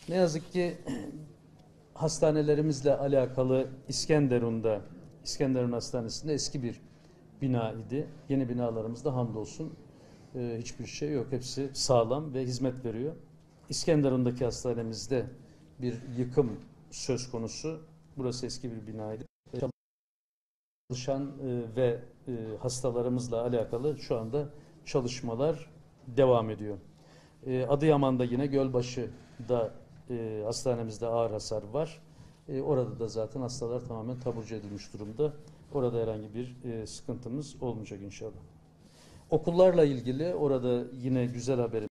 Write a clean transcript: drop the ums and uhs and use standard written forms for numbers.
Ne yazık ki hastanelerimizle alakalı İskenderun Hastanesi'nde eski bir bina idi. Yeni binalarımızda hamdolsun hiçbir şey yok. Hepsi sağlam ve hizmet veriyor. İskenderun'daki hastanemizde bir yıkım söz konusu. Burası eski bir binaydı. Çalışan ve hastalarımızla alakalı şu anda çalışmalar devam ediyor. Adıyaman'da yine Gölbaşı'da hastanemizde ağır hasar var. Orada da zaten hastalar tamamen taburcu edilmiş durumda. Orada herhangi bir sıkıntımız olmayacak inşallah. Okullarla ilgili orada yine güzel haberim